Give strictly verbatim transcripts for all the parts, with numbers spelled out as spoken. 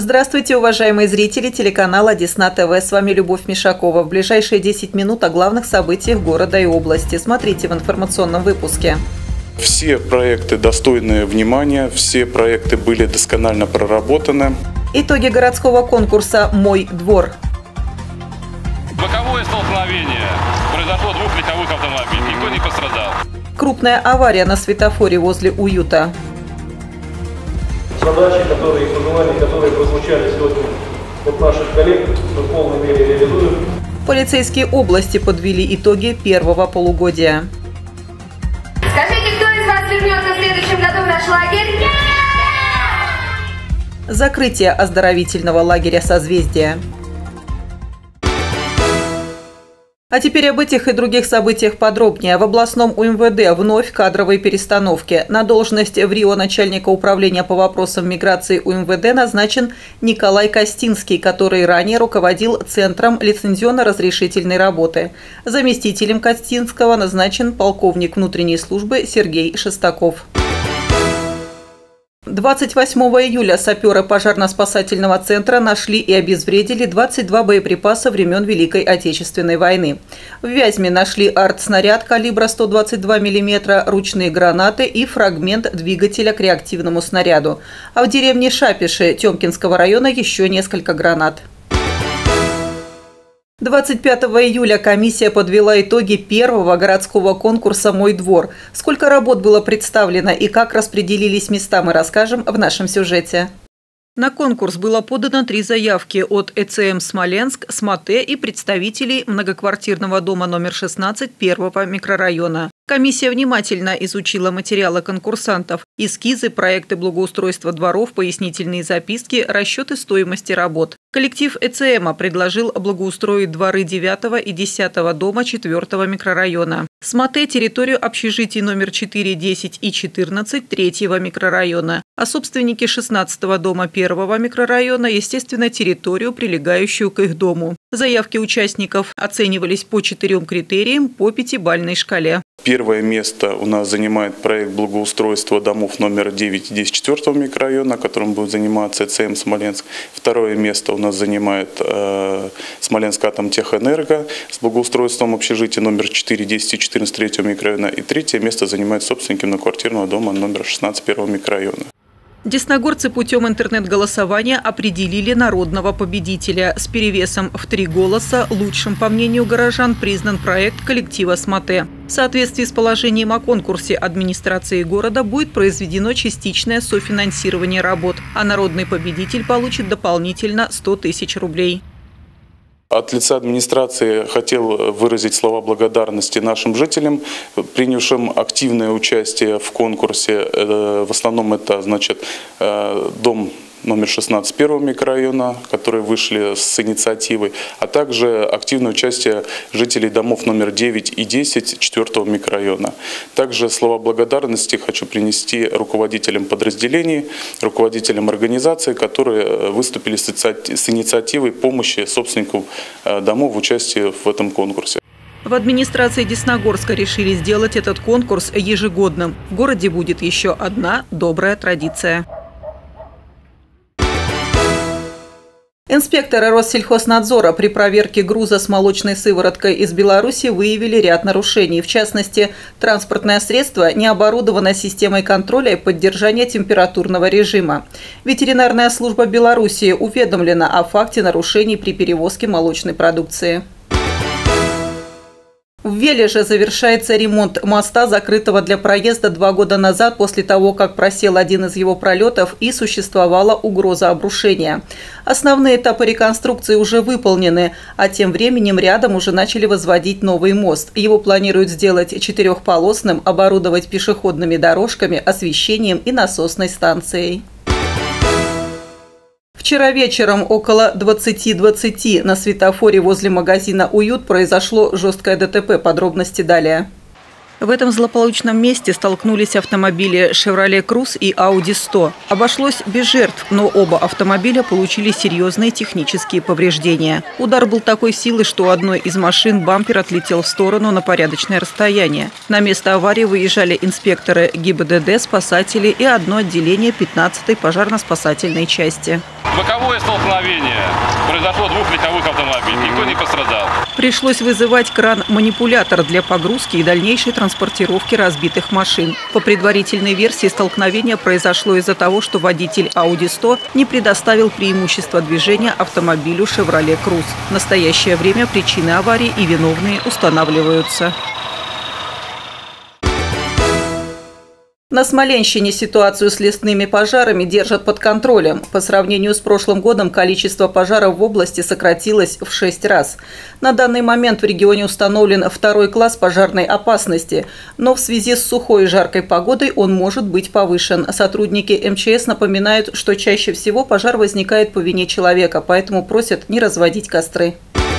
Здравствуйте, уважаемые зрители телеканала Десна ТВ. С вами Любовь Мишакова. В ближайшие десять минут о главных событиях города и области. Смотрите в информационном выпуске. Все проекты достойны внимания, все проекты были досконально проработаны. Итоги городского конкурса «Мой двор». Боковое столкновение. Произошло двух легковых автомобилей. Никто не пострадал. Крупная авария на светофоре возле Уюта. Задачи, которые и пожелания, которые прозвучали сегодня от наших коллег, мы в полной мере реализуем. Полицейские области подвели итоги первого полугодия. Скажите, кто из вас вернется в следующем году в наш лагерь? Закрытие оздоровительного лагеря «Созвездие». А теперь об этих и других событиях подробнее. В областном УМВД вновь кадровые перестановки. На должность в Рио начальника управления по вопросам миграции УМВД назначен Николай Костинский, который ранее руководил Центром лицензионно-разрешительной работы. Заместителем Костинского назначен полковник внутренней службы Сергей Шестаков. двадцать восьмого июля саперы пожарно-спасательного центра нашли и обезвредили двадцать два боеприпаса времен Великой Отечественной войны. В Вязьме нашли артснаряд калибра сто двадцать два миллиметра, ручные гранаты и фрагмент двигателя к реактивному снаряду. А в деревне Шапиши Тёмкинского района еще несколько гранат. двадцать пятого июля комиссия подвела итоги первого городского конкурса «Мой двор». Сколько работ было представлено и как распределились места, мы расскажем в нашем сюжете. На конкурс было подано три заявки от ЭЦМ «Смоленск», СМАТЭ и представителей многоквартирного дома номер шестнадцать первого микрорайона. Комиссия внимательно изучила материалы конкурсантов, эскизы, проекты благоустройства дворов, пояснительные записки, расчеты стоимости работ. Коллектив ЭЦМа предложил благоустроить дворы девятого и десятого дома четвёртого микрорайона. СМАТЭ – территорию общежитий номер четыре, десять и четырнадцать третьего микрорайона. А собственники шестнадцатого дома первого микрорайона, естественно, территорию, прилегающую к их дому. Заявки участников оценивались по четырем критериям по пятибалльной шкале. Первое место у нас занимает проект благоустройства домов номер девять и десять четвёртого микрорайона, которым будет заниматься ЭЦМ «Смоленск». Второе место у нас занимает э, Смоленск-Атомтехэнерго с благоустройством общежития номер четыре, десять и четырнадцать третьего микрорайона. И третье место занимает собственники многоквартирного дома номер шестнадцать первого микрорайона. Десногорцы путем интернет-голосования определили народного победителя. С перевесом в три голоса лучшим, по мнению горожан, признан проект коллектива СМАТЭ. В соответствии с положением о конкурсе администрации города будет произведено частичное софинансирование работ, а народный победитель получит дополнительно сто тысяч рублей. От лица администрации хотел выразить слова благодарности нашим жителям, принявшим активное участие в конкурсе. В основном это, значит, дом номер шестнадцать первого микрорайона, которые вышли с инициативой, а также активное участие жителей домов номер девять и десять четвёртого микрорайона. Также слова благодарности хочу принести руководителям подразделений, руководителям организаций, которые выступили с инициативой помощи собственникам домов в участии в этом конкурсе. В администрации Десногорска решили сделать этот конкурс ежегодным. В городе будет еще одна добрая традиция. Инспекторы Россельхознадзора при проверке груза с молочной сывороткой из Беларуси выявили ряд нарушений. В частности, транспортное средство не оборудовано системой контроля и поддержания температурного режима. Ветеринарная служба Беларуси уведомлена о факте нарушений при перевозке молочной продукции. В Вележе завершается ремонт моста, закрытого для проезда два года назад после того, как просел один из его пролетов и существовала угроза обрушения. Основные этапы реконструкции уже выполнены, а тем временем рядом уже начали возводить новый мост. Его планируют сделать четырехполосным, оборудовать пешеходными дорожками, освещением и насосной станцией. Вчера вечером около двадцати двадцати на светофоре возле магазина «Уют» произошло жесткое ДТП. Подробности далее. В этом злополучном месте столкнулись автомобили «Шевроле Круз» и «Ауди сто». Обошлось без жертв, но оба автомобиля получили серьезные технические повреждения. Удар был такой силы, что у одной из машин бампер отлетел в сторону на порядочное расстояние. На место аварии выезжали инспекторы ГИБДД, спасатели и одно отделение пятнадцатой пожарно-спасательной части. Боковое столкновение. Произошло двух легковых автомобилей. Никто не пострадал. Пришлось вызывать кран-манипулятор для погрузки и дальнейшей транспортировки разбитых машин. По предварительной версии, столкновение произошло из-за того, что водитель «Ауди сто» не предоставил преимущество движения автомобилю «Шевроле Круз». В настоящее время причины аварии и виновные устанавливаются. На Смоленщине ситуацию с лесными пожарами держат под контролем. По сравнению с прошлым годом количество пожаров в области сократилось в шесть раз. На данный момент в регионе установлен второй класс пожарной опасности, но в связи с сухой и жаркой погодой он может быть повышен. Сотрудники эм че эс напоминают, что чаще всего пожар возникает по вине человека, поэтому просят не разводить костры.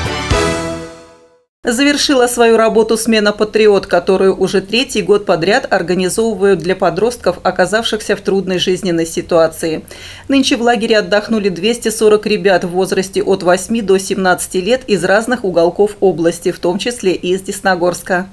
Завершила свою работу смена «Патриот», которую уже третий год подряд организовывают для подростков, оказавшихся в трудной жизненной ситуации. Нынче в лагере отдохнули двести сорок ребят в возрасте от восьми до семнадцати лет из разных уголков области, в том числе и из Десногорска.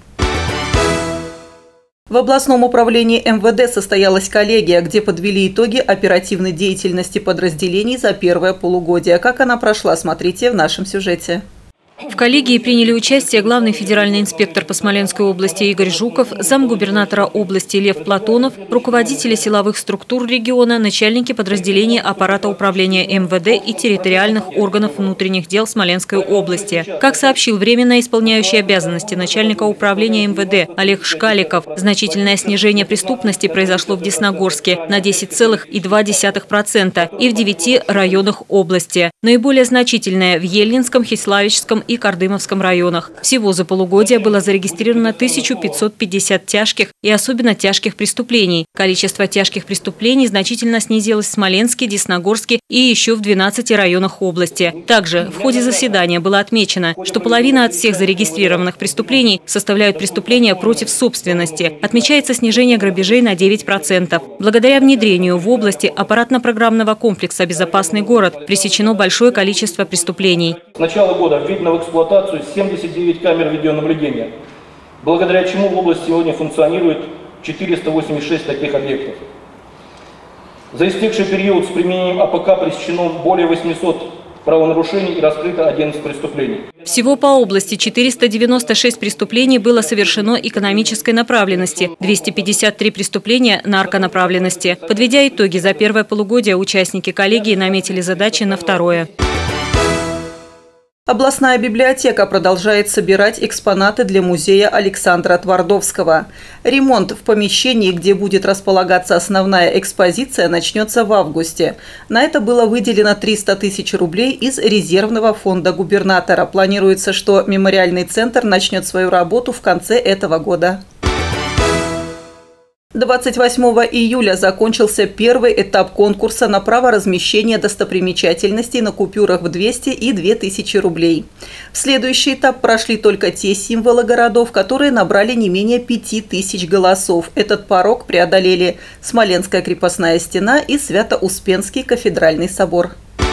В областном управлении эм вэ дэ состоялась коллегия, где подвели итоги оперативной деятельности подразделений за первое полугодие. Как она прошла, смотрите в нашем сюжете. В коллегии приняли участие главный федеральный инспектор по Смоленской области Игорь Жуков, замгубернатора области Лев Платонов, руководители силовых структур региона, начальники подразделений аппарата управления эм вэ дэ и территориальных органов внутренних дел Смоленской области. Как сообщил временно исполняющий обязанности начальника управления эм вэ дэ Олег Шкаликов, значительное снижение преступности произошло в Десногорске на десять целых две десятых процента и в девяти районах области. Наиболее значительное в Ельнинском, Хиславичском и Кардымовском районах. Всего за полугодие было зарегистрировано тысяча пятьсот пятьдесят тяжких и особенно тяжких преступлений. Количество тяжких преступлений значительно снизилось в Смоленске, Десногорске и еще в двенадцати районах области. Также в ходе заседания было отмечено, что половина от всех зарегистрированных преступлений составляют преступления против собственности. Отмечается снижение грабежей на девять процентов. Благодаря внедрению в области аппаратно-программного комплекса «Безопасный город» пресечено большое количество преступлений. С начала года введено в эксплуатацию семьдесят девять камер видеонаблюдения, благодаря чему в области сегодня функционирует четыреста восемьдесят шесть таких объектов. За истекший период с применением а пэ ка пресечено более восьмисот правонарушений и раскрыто одиннадцать преступлений. Всего по области четыреста девяносто шесть преступлений было совершено экономической направленности, двести пятьдесят три преступления нарконаправленности. Подведя итоги за первое полугодие, участники коллегии наметили задачи на второе. Областная библиотека продолжает собирать экспонаты для музея Александра Твардовского. Ремонт в помещении, где будет располагаться основная экспозиция, начнется в августе. На это было выделено триста тысяч рублей из резервного фонда губернатора. Планируется, что мемориальный центр начнет свою работу в конце этого года. двадцать восьмого июля закончился первый этап конкурса на право размещения достопримечательностей на купюрах в двести и две тысячи рублей. В следующий этап прошли только те символы городов, которые набрали не менее пяти тысяч голосов. Этот порог преодолели Смоленская крепостная стена и Свято-Успенский кафедральный собор.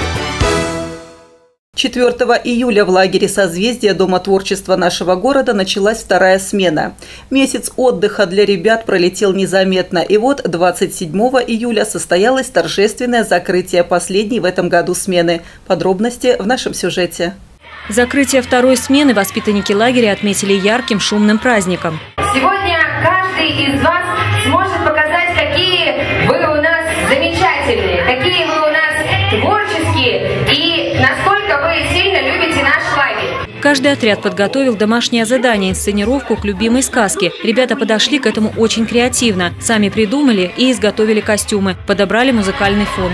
четвёртого июля в лагере «Созвездие» Дома творчества нашего города началась вторая смена. Месяц отдыха для ребят пролетел незаметно. И вот двадцать седьмого июля состоялось торжественное закрытие последней в этом году смены. Подробности в нашем сюжете. Закрытие второй смены воспитанники лагеря отметили ярким шумным праздником. Сегодня каждый из вас сможет показать, какие вы у нас замечательные, какие вы у нас творческие и насколько вы сильно любите наш лагерь. Каждый отряд подготовил домашнее задание – инсценировку к любимой сказке. Ребята подошли к этому очень креативно. Сами придумали и изготовили костюмы, подобрали музыкальный фон.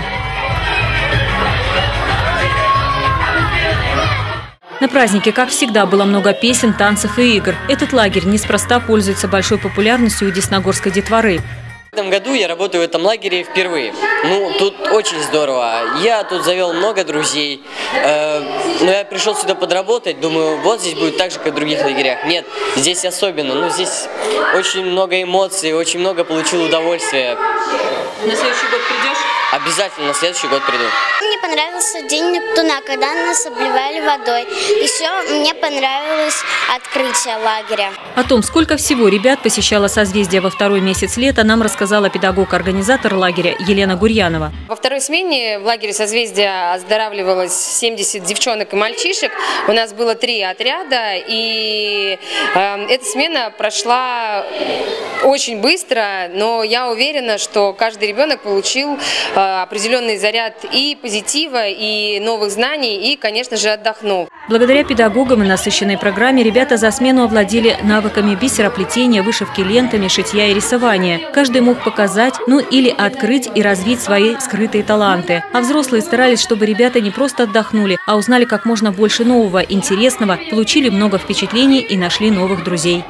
На празднике, как всегда, было много песен, танцев и игр. Этот лагерь неспроста пользуется большой популярностью у десногорской детворы. В этом году я работаю в этом лагере впервые. Ну, тут очень здорово. Я тут завел много друзей. Э, но я пришел сюда подработать, думаю, вот здесь будет так же, как в других лагерях. Нет, здесь особенно. Ну, здесь очень много эмоций, очень много получил удовольствия. На следующий год придешь? Обязательно на следующий год приду. Мне понравился День Нептуна, когда нас обливали водой. Еще мне понравилось открытие лагеря. О том, сколько всего ребят посещало созвездие во второй месяц лета, нам рассказала педагог-организатор лагеря Елена Гурьянова. Во второй смене в лагере созвездия оздоравливалось семьдесят девчонок и мальчишек. У нас было три отряда, и э, эта смена прошла очень быстро, но я уверена, что каждый ребенок получил э, определенный заряд и позитива, и новых знаний, и, конечно же, отдохнул. Благодаря педагогам и насыщенной программе ребята за смену овладели навыками бисероплетения, вышивки лентами, шитья и рисования. Каждый мог показать, ну или открыть и развить свои скрытые таланты. А взрослые старались, чтобы ребята не просто отдохнули, а узнали как можно больше нового, интересного, получили много впечатлений и нашли новых друзей.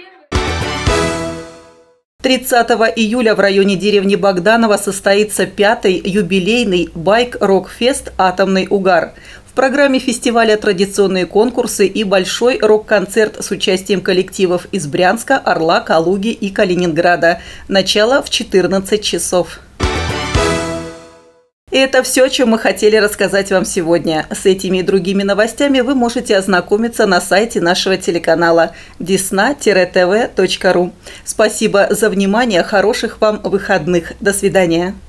тридцатого июля в районе деревни Богданова состоится пятый юбилейный байк-рок-фест «Атомный угар». В программе фестиваля традиционные конкурсы и большой рок-концерт с участием коллективов из Брянска, Орла, Калуги и Калининграда. Начало в четырнадцать часов. И это все, о чем мы хотели рассказать вам сегодня. С этими и другими новостями вы можете ознакомиться на сайте нашего телеканала десна тв точка ру. Спасибо за внимание, хороших вам выходных. До свидания.